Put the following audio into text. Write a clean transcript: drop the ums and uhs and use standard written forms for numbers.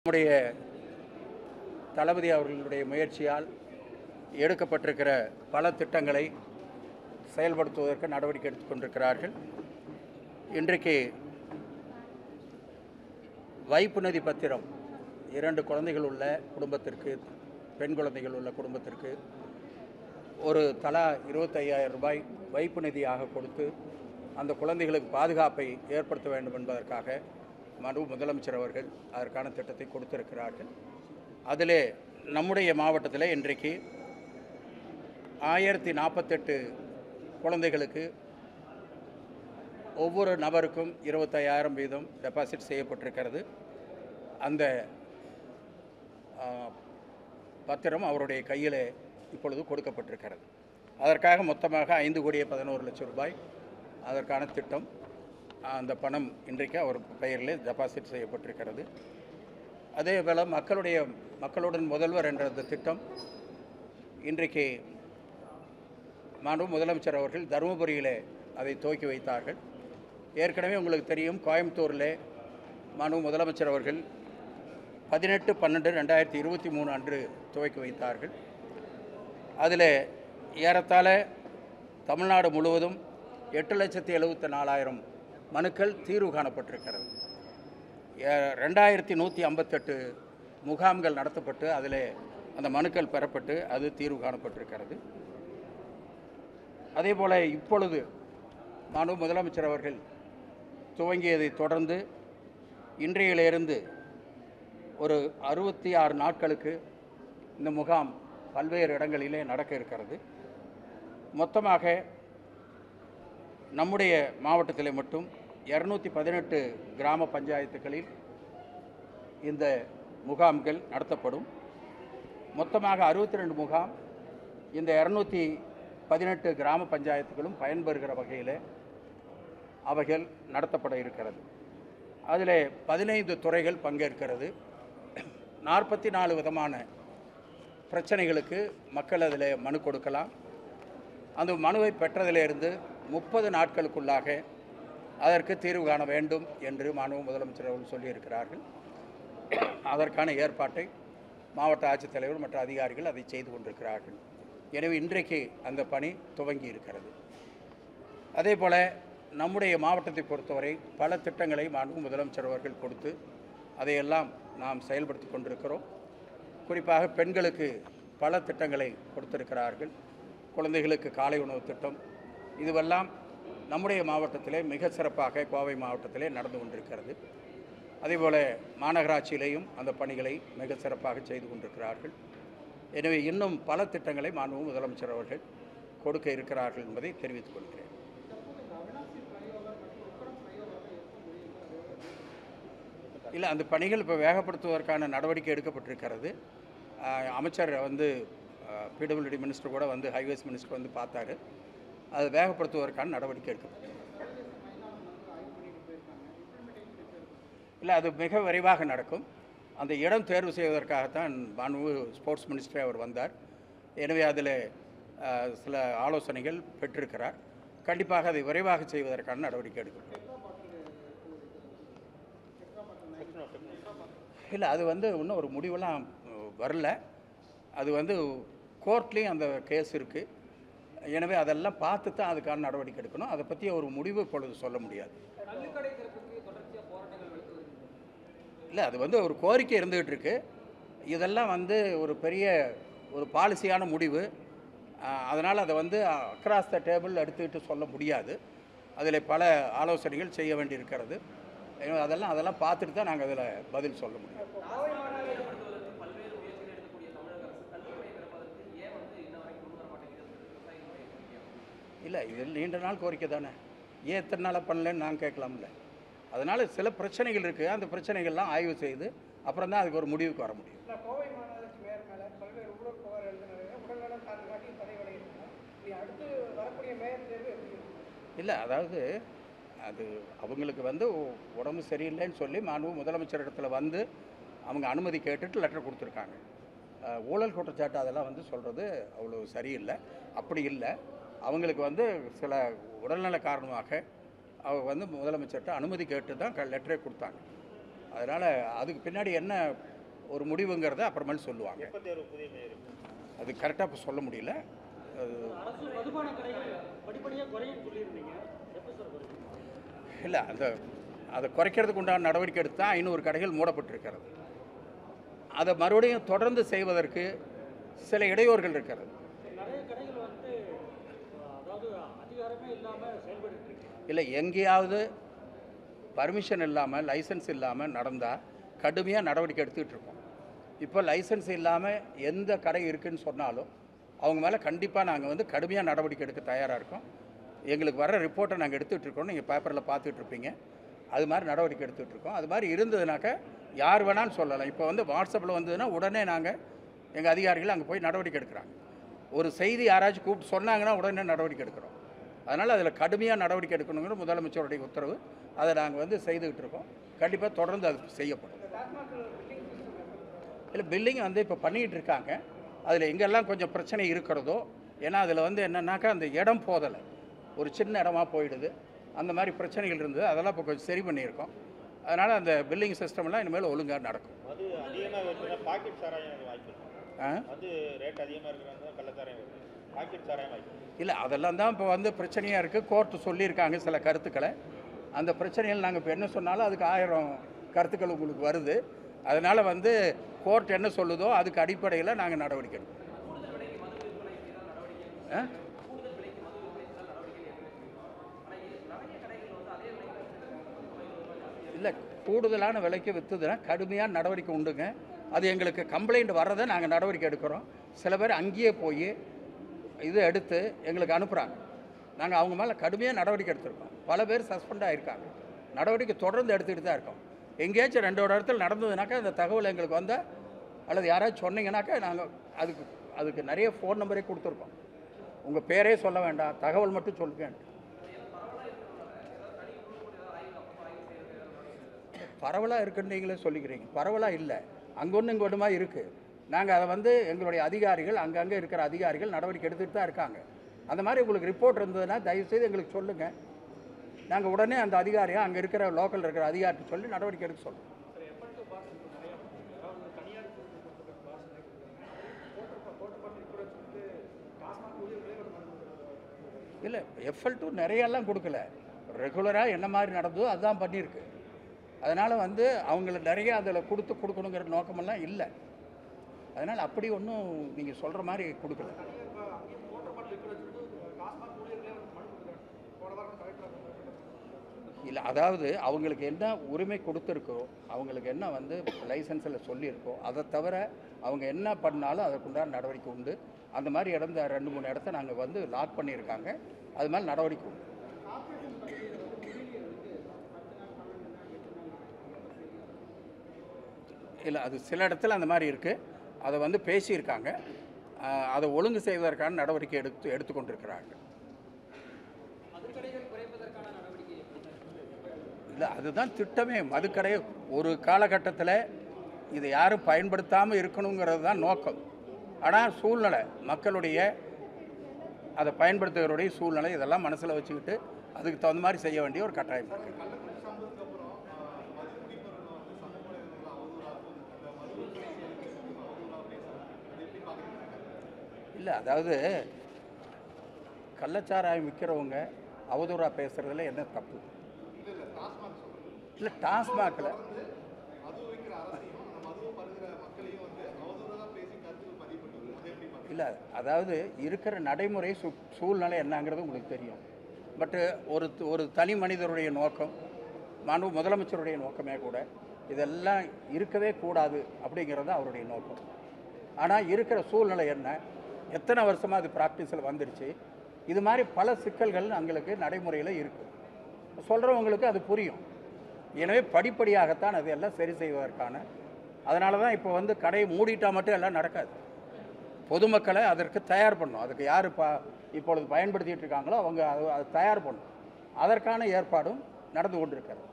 நம்முடைய தளபதி அவர்களுடைய முயற்சியால் எடுக்கப்பட்டிருக்கிற பல திட்டங்களை செயல்படுத்துவதற்கு நடவடிக்கை எடுத்துக்கொண்டிருக்கிறார்கள். இன்றைக்கு வைப்பு நிதி பத்திரம் 2 குழந்தைகள் உள்ள குடும்பத்திற்கு, பெண் குழந்தைகள் உள்ள குடும்பத்திற்கு ஒரு தலா 25,000 ரூபாய் வைப்பு நிதியாக கொடுத்து அந்த குழந்தைகளுக்கு பாதுகாப்பை ஏற்படுத்த வேண்டும் என்பதற்காக முதலமைச்சர் அவர்கள் அதற்கான திட்டத்தை கொடுத்திருக்கிறார்கள். அதிலே நம்முடைய மாவட்டத்தில் இன்றைக்கு 1048 குழந்தைகளுக்கு ஒவ்வொரு நபருக்கும் 25,000 வீதம் டெபாசிட் செய்யப்பட்டிருக்கிறது. அந்த பத்திரம் அவருடைய கையில் இப்பொழுது கொடுக்கப்பட்டிருக்கிறது. அதற்காக மொத்தமாக 5,11,00,000 ரூபாய் அதற்கான திட்டம், அந்த பணம் இன்றைக்கு அவர் பெயரில் டெபாசிட் செய்யப்பட்டிருக்கிறது. அதேபோல் மக்களுடன் முதல்வர் என்ற அந்த திட்டம் இன்றைக்கு முதலமைச்சர் அவர்கள் தருமபுரியில் அதை துவக்கி வைத்தார்கள். ஏற்கனவே உங்களுக்கு தெரியும், கோயம்புத்தூரில் முதலமைச்சர் அவர்கள் 18/12/2023 அன்று துவக்கி வைத்தார்கள். அதில் ஏறத்தாழ தமிழ்நாடு முழுவதும் 8,74,000 மனுக்கள் தீர்வு காணப்பட்டிருக்கிறது. 2158 முகாம்கள் நடத்தப்பட்டு அதில் அந்த மனுக்கள் பெறப்பட்டு அது தீர்வு காணப்பட்டிருக்கிறது. அதேபோல் இப்பொழுது முதலமைச்சர் அவர்கள் துவங்கியதை தொடர்ந்து இன்றையிலிருந்து ஒரு 66 நாட்களுக்கு இந்த முகாம் பல்வேறு இடங்களிலே நடக்க இருக்கிறது. மொத்தமாக நம்முடைய மாவட்டத்தில் மட்டும் 218 கிராம பஞ்சாயத்துகளில் இந்த முகாம்கள் நடத்தப்படும். மொத்தமாக 62 முகாம் இந்த 218 கிராம பஞ்சாயத்துகளும் பயன்பெறுகிற வகையில் அவைகள் நடத்தப்பட இருக்கிறது. அதில் 15 துறைகள் பங்கேற்கிறது. 44 விதமான பிரச்சனைகளுக்கு மக்கள் அதில் மனு கொடுக்கலாம். அந்த மனுவை பெற்றதிலிருந்து 30 நாட்களுக்குள்ளாக அதற்கு தீர்வு காண வேண்டும் என்று முதலமைச்சர் அவர்கள் சொல்லியிருக்கிறார்கள். அதற்கான ஏற்பாட்டை மாவட்ட ஆட்சித்தலைவர் மற்ற அதிகாரிகள் அதை செய்து கொண்டிருக்கிறார்கள். எனவே இன்றைக்கு அந்த பணி துவங்கி இருக்கிறது. அதே போல் நம்முடைய மாவட்டத்தை பொறுத்தவரை பல திட்டங்களை முதலமைச்சர் அவர்கள் கொடுத்து அதையெல்லாம் நாம் செயல்படுத்தி கொண்டிருக்கிறோம். குறிப்பாக பெண்களுக்கு பல திட்டங்களை கொடுத்திருக்கிறார்கள். குழந்தைகளுக்கு காலை உணவு திட்டம், இதுவெல்லாம் நம்முடைய மாவட்டத்திலே மிக சிறப்பாக கோவை மாவட்டத்திலே நடந்து கொண்டிருக்கிறது. அதேபோல் மாநகராட்சியிலேயும் அந்த பணிகளை மிக சிறப்பாக செய்து கொண்டிருக்கிறார்கள். எனவே இன்னும் பல திட்டங்களை முதலமைச்சர் அவர்கள் கொடுக்க இருக்கிறார்கள் என்பதை தெரிவித்துக் கொள்கிறேன். இல்லை, அந்த பணிகள் இப்போ வேகப்படுத்துவதற்கான நடவடிக்கை எடுக்கப்பட்டிருக்கிறது. அமைச்சர் பிடபிள்யூடி மினிஸ்டர் கூட ஹைவேஸ் மினிஸ்டர் பார்த்தாரு. அதை வேகப்படுத்துவதற்கான நடவடிக்கை எடுக்கப்பட்டது. இல்லை, அது மிக விரைவாக நடக்கும். அந்த இடம் தேர்வு செய்வதற்காகத்தான் ஸ்போர்ட்ஸ் மினிஸ்டரே அவர் வந்தார். எனவே அதில் சில ஆலோசனைகள் பெற்றிருக்கிறார். கண்டிப்பாக அதை விரைவாக செய்வதற்கான நடவடிக்கை எடுக்கப்படும். இல்லை, அது இன்னும் ஒரு முடிவெல்லாம் வரல. அது கோர்ட்லேயும் அந்த கேஸ் இருக்குது. எனவே அதெல்லாம் பார்த்து தான் அதுக்கான நடவடிக்கை எடுக்கணும். அதை பற்றி ஒரு முடிவு இப்பொழுது சொல்ல முடியாது. இல்லை, அது ஒரு கோரிக்கை இருந்துகிட்டு இருக்கு. இதெல்லாம் ஒரு பெரிய ஒரு பாலிசியான முடிவு. அதனால் அதை அக்ராஸ் த டேபிள் எடுத்துக்கிட்டு சொல்ல முடியாது. அதில் பல ஆலோசனைகள் செய்ய வேண்டியிருக்கிறது. அதெல்லாம் பார்த்துட்டு தான் நாங்கள் அதில் பதில் சொல்ல முடியும். இல்லை, இதில் நீண்ட நாள் கோரிக்கை தானே, ஏன் எத்தனை நாளாக பண்ணலன்னு நாங்கள் கேட்கலாம்ல. அதனால் சில பிரச்சனைகள் இருக்குது. அந்த பிரச்சனைகள்லாம் ஆய்வு செய்து அப்புறம் தான் அதுக்கு ஒரு முடிவுக்கு வர முடியும். இல்லை, அதாவது அது அவங்களுக்கு உடம்பு சரியில்லைன்னு சொல்லி முதலமைச்சர் இடத்துல அவங்க அனுமதி கேட்டுட்டு லெட்டர் கொடுத்துருக்காங்க. ஊழல் குற்றச்சாட்டு அதெல்லாம் சொல்கிறது அவ்வளோ சரியில்லை. அப்படி இல்லை, அவங்களுக்கு சில உடல்நல காரணமாக அவங்க முதலமைச்சர்கிட்ட அனுமதி கேட்டு தான் லெட்டரே கொடுத்தாங்க. அதனால் அதுக்கு பின்னாடி என்ன ஒரு முடிவுங்கிறத அப்புறமேல் சொல்லுவாங்க. அது கரெக்டாக இப்போ சொல்ல முடியல. இல்லை, அதை குறைக்கிறதுக்கு உண்டான நடவடிக்கை எடுத்து தான் 500 கடைகள் மூடப்பட்டிருக்கிறது. அதை மறுபடியும் தொடர்ந்து செய்வதற்கு சில இடையூறுகள் இருக்கிறது. இல்லை, எங்கேயாவது பர்மிஷன் இல்லாமல் லைசன்ஸ் இல்லாமல் நடந்தால் கடுமையாக நடவடிக்கை எடுத்துக்கிட்டு இருக்கோம். இப்போ லைசன்ஸ் இல்லாமல் எந்த கடை இருக்குதுன்னு சொன்னாலும் அவங்க மேலே கண்டிப்பாக நாங்கள் வந்து கடுமையாக நடவடிக்கை எடுக்க தயாராக இருக்கோம். எங்களுக்கு வர ரிப்போர்ட்டை நாங்கள் எடுத்துகிட்டு இருக்கோம். நீங்கள் பேப்பரில் பார்த்துட்டு இருப்பீங்க. அது மாதிரி நடவடிக்கை எடுத்துகிட்டு இருக்கோம். அது மாதிரி இருந்ததுனாக்கா யார் வேணாலும் சொல்லலாம். இப்போ வந்து வாட்ஸ்அப்பில் வந்ததுன்னா உடனே நாங்கள் எங்கள் அதிகாரிகள் அங்கே போய் நடவடிக்கை எடுக்கிறாங்க. ஒரு செய்தி யாராச்சும் கூப்பிட்டு சொன்னாங்கன்னா உடனே நடவடிக்கை எடுக்கிறோம். அதனால் அதில் கடுமையாக நடவடிக்கை எடுக்கணுங்கிற முதலமைச்சருடைய உத்தரவு. அதை நாங்கள் வந்து செய்துக்கிட்டு இருக்கோம். கண்டிப்பாக தொடர்ந்து அது செய்யப்படும். இல்லை, பில்லிங் வந்து இப்போ பண்ணிக்கிட்டு இருக்காங்க. அதில் எங்கெல்லாம் கொஞ்சம் பிரச்சனை இருக்கிறதோ, ஏன்னா அதில் வந்து என்னென்னாக்கா அந்த இடம் போதலை, ஒரு சின்ன இடமா போயிடுது. அந்த மாதிரி பிரச்சனைகள் இருந்தது. அதெல்லாம் இப்போ கொஞ்சம் சரி பண்ணியிருக்கோம். அதனால் அந்த பில்லிங் சிஸ்டம்லாம் இனிமேல் ஒழுங்காக நடக்கும். அது அதிகமாக பாக்கெட் சாராயம் வாய்ப்பு அது ரேட் அதிகமாக இருக்கிறது கள்ளச்சாராயம் பாக்கெட் சாராயம் வாய்ப்பு இல்லை, அதெல்லாம் தான் இப்போ வந்து பிரச்சனையாக இருக்குது. கோர்ட்டு சொல்லியிருக்காங்க சில கருத்துக்களை. அந்த பிரச்சனைகள் நாங்கள் இப்போ என்ன சொன்னாலும் அதுக்கு 1000 கருத்துக்கள் உங்களுக்கு வருது. அதனால் வந்து கோர்ட் என்ன சொல்லுதோ அதுக்கு அடிப்படையில் நாங்கள் நடவடிக்கை எடுப்போம். இல்லை, கூடுதலான விலைக்கு விற்றுதுன்னா கடுமையான நடவடிக்கை உண்டுங்க. அது எங்களுக்கு கம்ப்ளைண்ட் வர்றதை நாங்கள் நடவடிக்கை எடுக்கிறோம். சில பேர் அங்கேயே போய் இது எடுத்து எங்களுக்கு அனுப்புகிறாங்க. நாங்கள் அவங்க மேலே கடுமையாக நடவடிக்கை எடுத்திருக்கோம். பல பேர் சஸ்பெண்ட் ஆகியிருக்காங்க. நடவடிக்கை தொடர்ந்து எடுத்துக்கிட்டு தான் இருக்கோம். எங்கேயாச்சும் 2 இடத்துல நடந்ததுனாக்கா அந்த தகவல் எங்களுக்கு வந்தால் அல்லது யாராச்சும் சொன்னீங்கன்னாக்கா நாங்கள் அதுக்கு நிறைய ஃபோன் நம்பரே கொடுத்துருக்கோம். உங்கள் பேரே சொல்ல வேண்டாம், தகவல் மட்டும் சொல்லுங்க. பரவலாக இருக்குன்னு நீங்களே சொல்லிக்கிறீங்க. பரவலாக இல்லை, அங்கே ஒன்று இங்கே ஒன்றுமா இருக்குது. நாங்கள் அதை வந்து எங்களுடைய அதிகாரிகள் அங்கங்கே இருக்கிற அதிகாரிகள் நடவடிக்கை எடுத்துகிட்டு தான் இருக்காங்க. அந்த மாதிரி உங்களுக்கு ரிப்போர்ட் இருந்ததுன்னா தயவுசெய்து எங்களுக்கு சொல்லுங்கள். நாங்கள் உடனே அந்த அதிகாரியை அங்கே இருக்கிற லோக்கலில் இருக்கிற அதிகாரிக்கு சொல்லி நடவடிக்கை எடுக்க சொல்லுவோம். இல்லை, FL2 நிறையெல்லாம் கொடுக்கல. ரெகுலராக என்ன மாதிரி நடந்ததோ அதுதான் பண்ணியிருக்கு. அதனால் வந்து அவங்கள நிறைய அதில் கொடுக்கணுங்கிற நோக்கமெல்லாம் இல்லை. அதனால் அப்படி ஒன்றும் நீங்கள் சொல்கிற மாதிரி கொடுக்கல. இல்லை, அதாவது அவங்களுக்கு என்ன உரிமை கொடுத்துருக்கோ, அவங்களுக்கு என்ன வந்து லைசன்ஸில் சொல்லியிருக்கோ, அதை தவிர அவங்க என்ன பண்ணாலும் அதற்குண்டான நடவடிக்கை உண்டு. அந்த மாதிரி இடந்த 2-3 இடத்த நாங்கள் வந்து லாக் பண்ணியிருக்காங்க. அது மாதிரி நடவடிக்கை உண்டு. இல்லை, அது சில இடத்துல அந்த மாதிரி இருக்குது. அதை வந்து பேசியிருக்காங்க. அதை ஒழுங்கு செய்வதற்கான நடவடிக்கை எடுத்துக்கொண்டிருக்கிறாங்க. இல்லை, அதுதான் திட்டமே. மதுக்கடை ஒரு காலகட்டத்தில் இதை யாரும் பயன்படுத்தாமல் இருக்கணுங்கிறது தான் நோக்கம். ஆனால் சூழ்நிலை, மக்களுடைய அதை பயன்படுத்துகிறவருடைய சூழ்நிலை இதெல்லாம் மனசில் வச்சுக்கிட்டு அதுக்கு தகுந்த மாதிரி செய்ய வேண்டிய ஒரு கட்டாயம் இருக்குது. இல்லை, அதாவது கள்ளச்சாராயம் விற்கிறவங்க அவதூறாக பேசுகிறதுல என்ன தப்பு? இல்லை, டாஸ்மாகில் இல்லை, அதாவது இருக்கிற நடைமுறை சூழ்நிலை என்னங்கிறது உங்களுக்கு தெரியும். பட்டு ஒரு தனி மனிதருடைய நோக்கம், முதலமைச்சருடைய நோக்கமே கூட இதெல்லாம் இருக்கவே கூடாது அப்படிங்கிறது அவருடைய நோக்கம். ஆனால் இருக்கிற சூழ்நிலை என்ன, எத்தனை வருஷமாக அது ப்ராக்டிஸில் வந்துடுச்சு. இது மாதிரி பல சிக்கல்கள் எங்களுக்கு நடைமுறையில் இருக்குது. சொல்கிறவங்களுக்கு அது புரியும். எனவே படிப்படியாகத்தான் அது எல்லாம் சரி செய்வதற்கான. அதனால தான் இப்போ வந்து கடையை மூடிட்டால் மட்டும் எல்லாம் நடக்காது. பொதுமக்களை அதற்கு தயார் பண்ணணும். அதுக்கு யார் இப்பொழுது பயன்படுத்திகிட்டு இருக்காங்களோ அவங்க அதை தயார் பண்ணணும். அதற்கான ஏற்பாடும் நடந்து கொண்டிருக்கிறது.